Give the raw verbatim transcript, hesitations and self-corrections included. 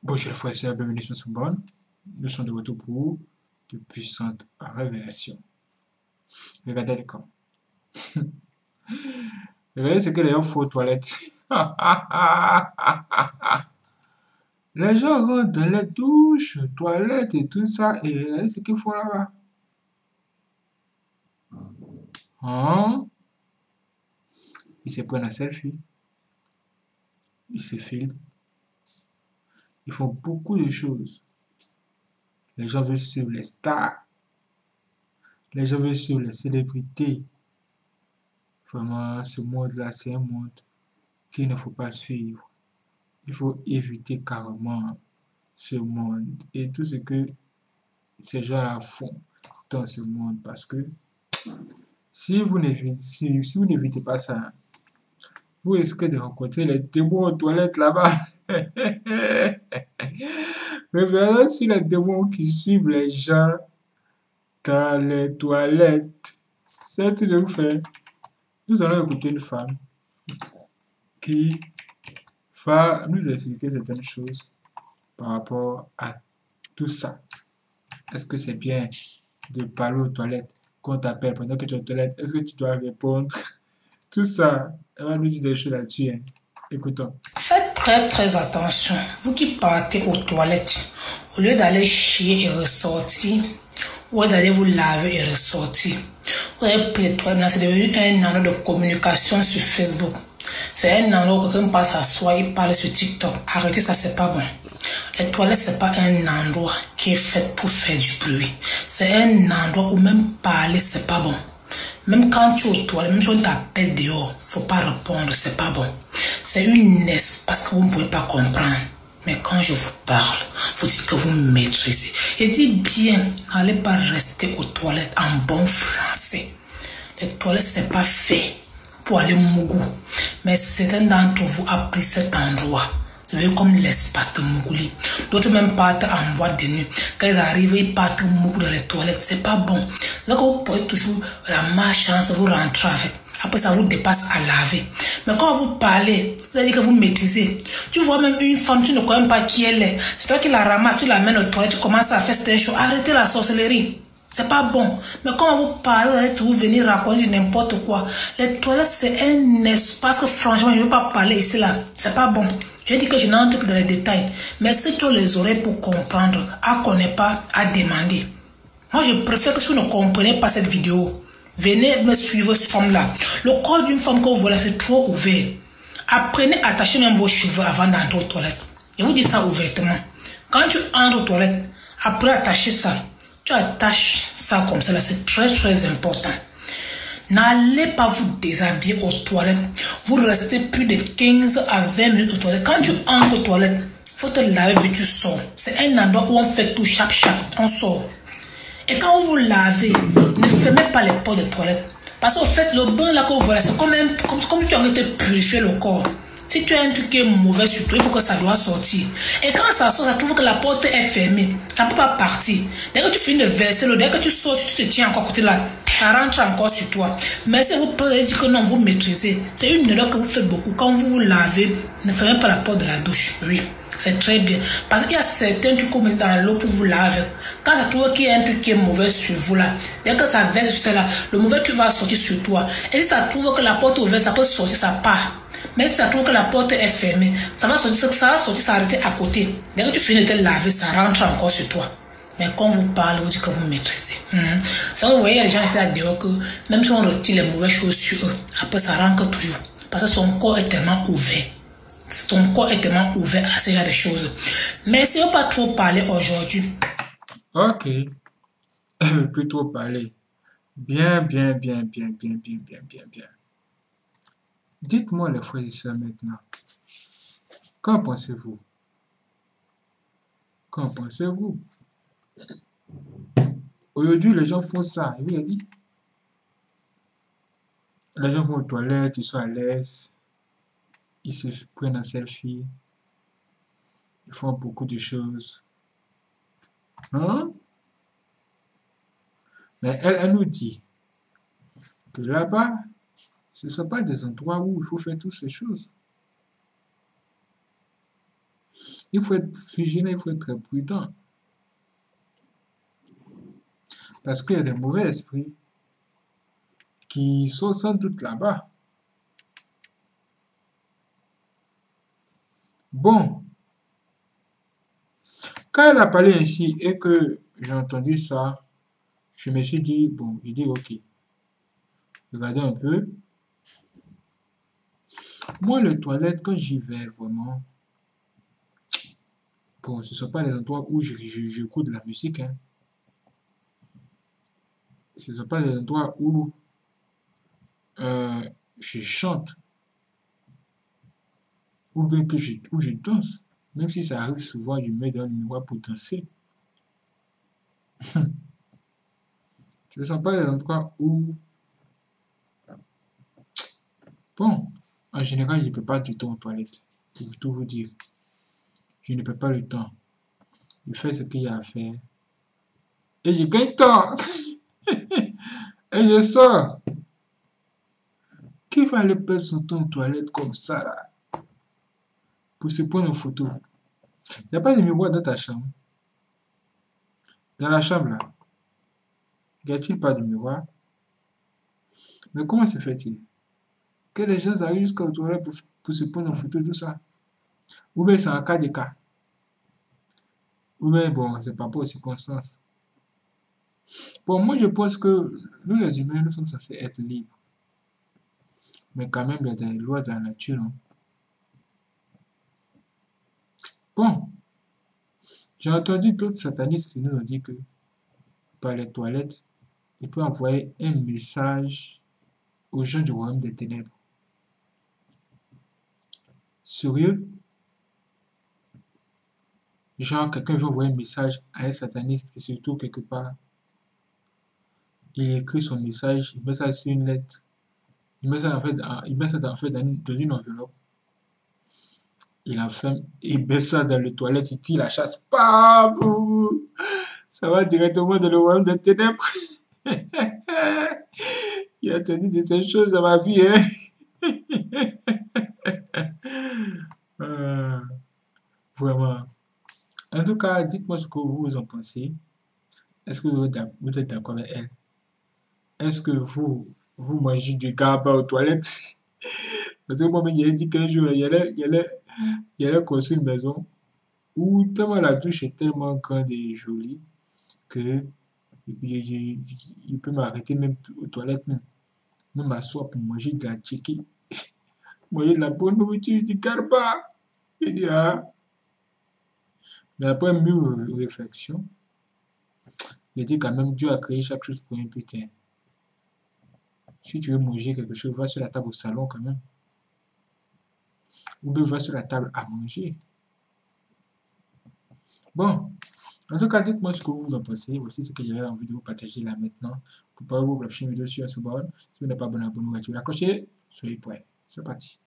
Bonjour les frères et sœurs, bienvenue sur Soubonne. Nous sommes de retour pour de puissantes révélations. Regardez les camps. Regardez ce que les gens font aux toilettes. Les gens rentrent dans les douches, toilettes et tout ça, et regardez ce qu'ils font là-bas. Hein? Ils se prennent un selfie. Ils se filment. Ils font beaucoup de choses. Les gens veulent suivre les stars. Les gens veulent suivre les célébrités. Vraiment, ce monde-là, c'est un monde qu'il ne faut pas suivre. Il faut éviter carrément ce monde et tout ce que ces gens-là font dans ce monde. Parce que si vous n'évitez si, si vous n'évitez pas ça, vous risquez de rencontrer les démons aux toilettes là-bas. Révélation sur les démons qui suivent les gens dans les toilettes. C'est un truc de vous faire. Nous allons écouter une femme qui va nous expliquer certaines choses par rapport à tout ça. Est-ce que c'est bien de parler aux toilettes qu'on t'appelle pendant que tu es aux toilettes? Est-ce que tu dois répondre? Tout ça, elle va nous dire des choses là-dessus. Hein. Écoutons. Faites très très attention. Vous qui partez aux toilettes, au lieu d'aller chier et ressortir, ou d'aller vous laver et ressortir, vous avez pris les toilettes. C'est devenu un endroit de communication sur Facebook. C'est un endroit où quelqu'un passe à soi, il parle sur TikTok. Arrêtez ça, c'est pas bon. Les toilettes, c'est pas un endroit qui est fait pour faire du bruit. C'est un endroit où même parler, c'est pas bon. Même quand tu es aux toilettes, même si on t'appelle dehors, faut pas répondre, c'est pas bon. C'est une espace que vous ne pouvez pas comprendre. Mais quand je vous parle, vous dites que vous maîtrisez. Et dis bien, n'allez pas rester aux toilettes en bon français. Les toilettes, c'est pas fait pour aller mougou. Mais certains d'entre vous ont pris cet endroit. C'est comme l'espace de Mougouli. D'autres même partent en boîte de nuit. Quand ils arrivent, ils partent mougou dans les toilettes. C'est pas bon. Donc vous pouvez toujours la malchance, vous rentrer avec. Après ça vous dépasse à laver. Mais quand vous parlez, vous allez dire que vous maîtrisez. Tu vois même une femme, tu ne connais pas qui elle est. C'est toi qui la ramasses, tu l'amènes aux toilettes, tu commences à faire cette chose. Arrêtez la sorcellerie. C'est pas bon. Mais quand vous parlez, vous allez toujours venir raconter n'importe quoi. Les toilettes, c'est un espace que franchement, je ne veux pas parler ici là. C'est pas bon. Je dis que je n'entre plus dans les détails. Mais ceux qui ont les oreilles pour comprendre, à connaître pas, à demander. Moi, je préfère que si vous ne comprenez pas cette vidéo, venez me suivre cette femme-là. Le corps d'une femme que vous voyez, c'est trop ouvert. Apprenez à attacher même vos cheveux avant d'entrer aux toilettes. Je vous dis ça ouvertement. Quand tu entres aux toilettes, après attacher ça, tu attaches ça comme ça, là, c'est très très important. N'allez pas vous déshabiller aux toilettes. Vous restez plus de quinze à vingt minutes aux toilettes. Quand tu entres aux toilettes, il faut te laver et tu sors. C'est un endroit où on fait tout chaque chaque. On sort. Et quand vous vous lavez, ne fermez pas les portes des toilettes. Parce qu'au fait, le bain là que vous voyez, c'est comme, un, comme, comme tu as envie de purifier le corps. Si tu as un truc qui est mauvais sur toi, il faut que ça doit sortir. Et quand ça sort, ça trouve que la porte est fermée. Ça ne peut pas partir. Dès que tu finis de verser l'eau, dès que tu sors, tu te tiens encore à côté là. Ça rentre encore sur toi. Mais si vous pouvez dire que non, vous maîtrisez. C'est une erreur que vous faites beaucoup. Quand vous vous lavez, ne fermez pas la porte de la douche. Oui, c'est très bien. Parce qu'il y a certains trucs que vous mettez dans l'eau pour vous laver. Quand ça trouve qu'il y a un truc qui est mauvais sur vous là, dès que ça verse sur cela, le mauvais truc va sortir sur toi. Et si ça trouve que la porte est ouverte, ça peut sortir, ça part. Mais si ça trouve que la porte est fermée, ça va sortir, ça va sortir, s'arrêter à côté. Dès que tu finis de te laver, ça rentre encore sur toi. Mais quand vous parlez, vous dites que vous maîtrisez. Mmh. Donc, vous voyez, il y a des gens ici à dire que même si on retire les mauvaises choses sur eux, après ça rentre toujours. Parce que son corps est tellement ouvert. Ton corps est tellement ouvert à ce genre de choses. Mais si on ne va pas trop parler aujourd'hui. Ok. Plus trop parler. Bien, bien, bien, bien, bien, bien, bien, bien, bien. Dites-moi les frères et sœurs maintenant. Qu'en pensez-vous? Qu'en pensez-vous? Aujourd'hui, les gens font ça. Il vous a dit. Les gens vont aux toilettes, ils sont à l'aise. Ils se prennent un selfie. Ils font beaucoup de choses. Hein? Mais elle, elle nous dit que là-bas, ce ne sont pas des endroits où il faut faire toutes ces choses. il faut être vigilant, il faut être très prudent. Parce qu'il y a des mauvais esprits qui sont sans doute là-bas. Bon, quand elle a parlé ainsi et que j'ai entendu ça, je me suis dit, bon, j'ai dit, ok, regardez un peu. Moi, les toilettes, quand j'y vais, vraiment, bon, ce ne sont pas les endroits où j'écoute de la musique, hein. Ce ne sont pas les endroits où euh, je chante ou bien que je, où je danse. Même si ça arrive souvent, je me mets dans le miroir pour danser. Ce ne sont pas les endroits où... Bon, en général, je ne peux pas du tout aux toilettes, pour tout vous dire. Je ne peux pas le temps. Je fais ce qu'il y a à faire. Et je gagne temps. Et je sors. Qui va aller perdre son temps aux toilettes comme ça, là? Pour se prendre une photo. Il n'y a pas de miroir dans ta chambre. Dans la chambre, là. Y a-t-il pas de miroir? Mais comment se fait-il que les gens arrivent jusqu'aux toilettes pour, pour se prendre une photo, tout ça? Ou bien c'est en cas de cas. Ou bien, bon, c'est pas pour circonstances. Bon, moi, je pense que nous, les humains, nous sommes censés être libres. Mais quand même, il y a des lois de la nature. Hein. Bon, j'ai entendu d'autres satanistes qui nous ont dit que par les toilettes, il peut envoyer un message aux gens du royaume des ténèbres. Sérieux? Genre, quelqu'un veut envoyer un message à un sataniste qui se trouve quelque part. Il écrit son message, il met ça sur une lettre. Il met ça en fait, il met ça en fait dans, dans une enveloppe. Il enferme, il met ça dans les toilettes, il tire la chasse. Pam! Ça va directement dans le royaume des ténèbres. Il a entendu de ces choses dans ma vie. Hein? euh, vraiment. En tout cas, dites-moi ce que vous en pensez. Est-ce que vous êtes d'accord avec elle? Est-ce que vous, vous mangez du gaba aux toilettes? Parce que moi-même, il a dit qu'un jour, il allait, il allait, il allait construire une maison où tellement la douche est tellement grande et jolie que il peut m'arrêter même aux toilettes, même, même m'asseoir pour manger de la tchéké, manger de la bonne nourriture, du garba. Je dis, ah. Mais après mûre réflexion, je dis quand même, Dieu a créé chaque chose pour un putain. Si tu veux manger quelque chose, va sur la table au salon quand même. Ou bien va sur la table à manger. Bon, en tout cas, dites-moi ce que vous en pensez. Voici ce que j'avais envie de vous partager là maintenant. Préparez-vous pour la prochaine vidéo sur Subon. Si vous n'êtes pas abonné, abonnez-vous, activez la cloche. Soyez prêts. C'est parti.